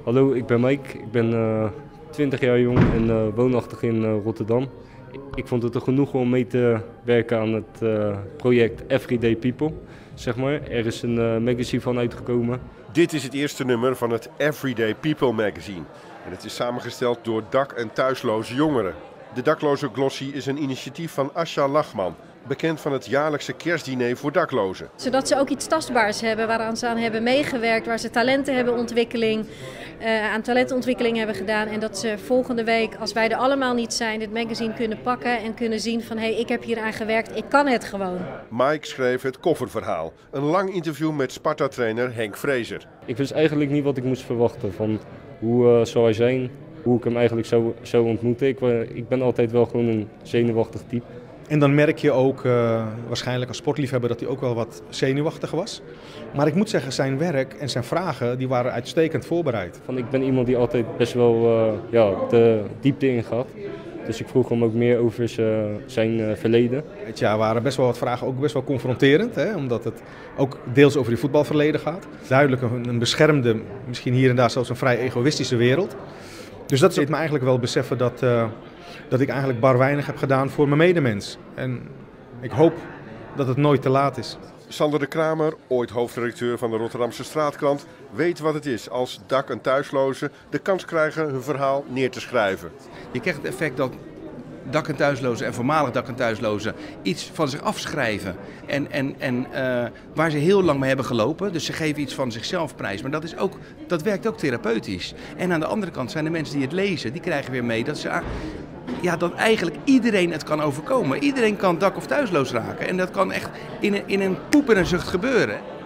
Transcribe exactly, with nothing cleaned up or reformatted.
Hallo, ik ben Mike. Ik ben uh, twintig jaar jong en uh, woonachtig in uh, Rotterdam. Ik vond het een genoegen om mee te werken aan het uh, project Everyday People. Zeg maar. Er is een uh, magazine van uitgekomen. Dit is het eerste nummer van het Everyday People magazine. En het is samengesteld door dak- en thuisloze jongeren. De dakloze glossy is een initiatief van Asja Lachman, bekend van het jaarlijkse kerstdiner voor daklozen. Zodat ze ook iets tastbaars hebben waaraan ze aan hebben meegewerkt, waar ze talenten hebben ontwikkeling, uh, aan talentontwikkeling hebben gedaan. En dat ze volgende week, als wij er allemaal niet zijn, dit magazine kunnen pakken en kunnen zien van hé, hey, ik heb hier aan gewerkt, ik kan het gewoon. Mike schreef het coververhaal. Een lang interview met Sparta-trainer Henk Vrezer. Ik wist eigenlijk niet wat ik moest verwachten van hoe uh, zou hij zijn, hoe ik hem eigenlijk zou, zou ontmoeten. Ik, uh, ik ben altijd wel gewoon een zenuwachtig type. En dan merk je ook uh, waarschijnlijk als sportliefhebber dat hij ook wel wat zenuwachtig was. Maar ik moet zeggen, zijn werk en zijn vragen die waren uitstekend voorbereid. Van, ik ben iemand die altijd best wel uh, ja, de diepte ingaat. Dus ik vroeg hem ook meer over zijn uh, verleden. Het jaar waren best wel wat vragen ook best wel confronterend. Hè, omdat het ook deels over je voetbalverleden gaat. Duidelijk een, een beschermde, misschien hier en daar zelfs een vrij egoïstische wereld. Dus dat deed me eigenlijk wel beseffen dat... Uh, dat ik eigenlijk bar weinig heb gedaan voor mijn medemens. En ik hoop dat het nooit te laat is. Sander de Kramer, ooit hoofdredacteur van de Rotterdamse Straatkrant, weet wat het is als dak- en thuislozen de kans krijgen hun verhaal neer te schrijven. Je krijgt het effect dat dak- en thuislozen en voormalig dak- en thuislozen iets van zich afschrijven. En, en, en uh, waar ze heel lang mee hebben gelopen. Dus ze geven iets van zichzelf prijs. Maar dat, is ook, dat werkt ook therapeutisch. En aan de andere kant zijn de mensen die het lezen, die krijgen weer mee dat ze... Ja, dat eigenlijk iedereen het kan overkomen. Iedereen kan dak- of thuisloos raken. En dat kan echt in een, in een poep en een zucht gebeuren.